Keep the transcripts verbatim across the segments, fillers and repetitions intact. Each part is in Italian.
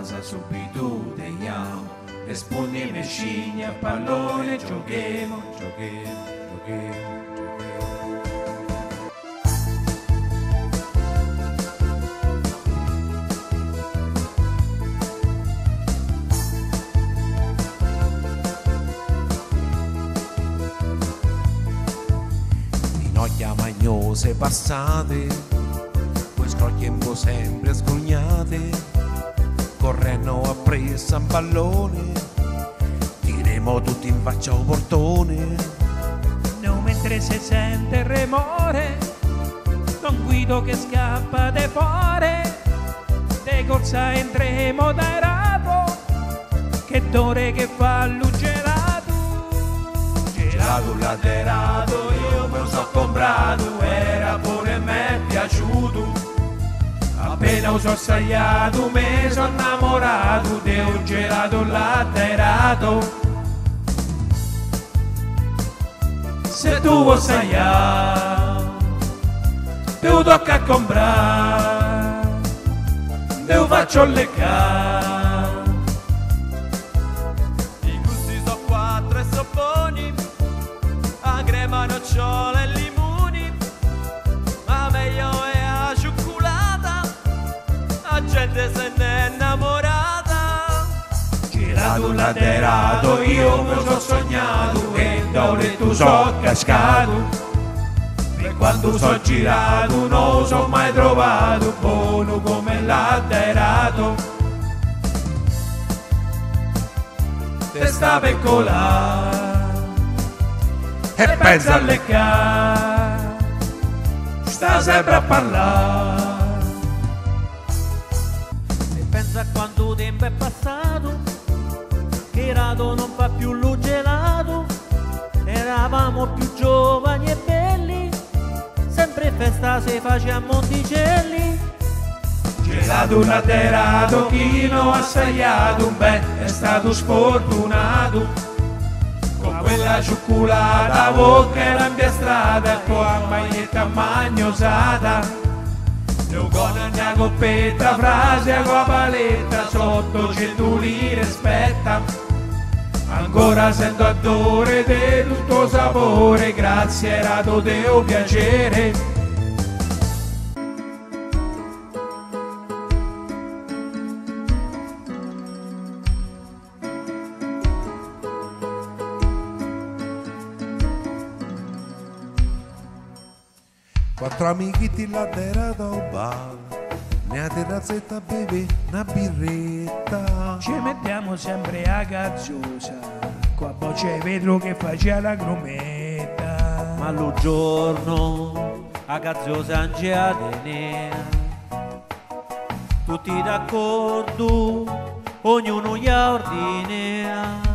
casa subito teniamo, rispondi me scigni a pallone, giochiamo, giochiamo, giochiamo. Ginocchia magnose passate, poi scrocchiamo sempre scognate, correndo a presa un pallone, tiremo tutti in faccia un portone. No, mentre si sente il remore, Don Guido che scappa de fuori, de corsa entremo dai rato, che d'ore che fa l'ugelato. Gelato laterato, io me lo so comprato, era pure me piaciuto. Appena lo so assaggiato, mi sono innamorato di un gelato laterato. Se tu vuoi assaggiare, te lo tocca comprare, te lo faccio leccare. I gusti sono quattro e sono buoni, a crema, nocciole e limoni, ma meglio è la cioccolata, la gente se n'è innamorata. Gelato laterato, io me lo so sognato e d'ore tu so cascato. E quando so girato non lo so mai trovato buono come laterato. Te sta per colare e pensa a leccare, sta sempre a parlare. E pensa a quanto tempo è passato, che Rato non fa più lo gelato, eravamo più giovani e belli, sempre festa si faceva a Monticelli. Gelato laterato, chi non ha assaggiato, beh, è stato sfortunato. Con quella cioccolata, bocca era impiastrata, con la maglietta magnosata. Io con una coppetta, frase con la paletta, sotto cento lire aspetta. Ancora sento odore di tutto sapore, grazie Rato Deo piacere. Quattro amichetti laterato al bar, nella terrazzetta bevi una birretta. Ci mettiamo sempre a gazzosa, qua bocce vetro che faccia la grumetta. Ma lo giorno a gazzosa angeatenea, tutti d'accordo, ognuno gli ordinea.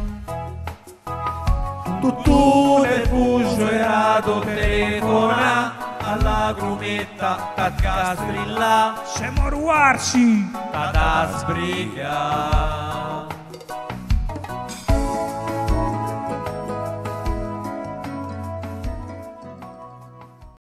Tutto nel fuso Rato telefona alla grumetta, tacca strilla, Siamo ruarsi! Tata sbriga.